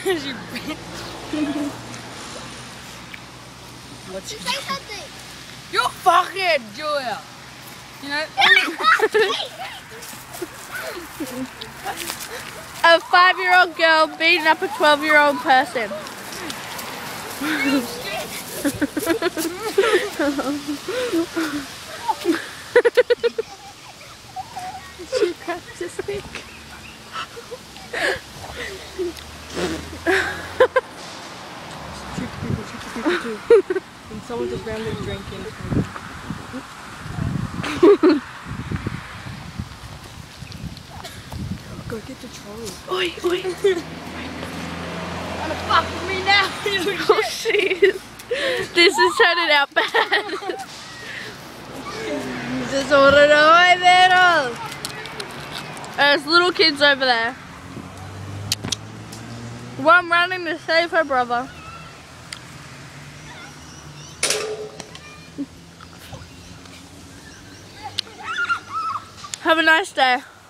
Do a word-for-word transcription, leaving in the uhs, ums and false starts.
You What's Say something. You fucking Julia. You know. A five-year-old girl beating up a twelve-year-old person. She cracked his neck. Trick people, trick people too. And someone just randomly drinking. Go get the trolley. Oi, oi. Wanna fuck with me now? Oh, jeez. This is turning out bad. This is all the way there. There's little kids over there. One running to save her brother. Have a nice day.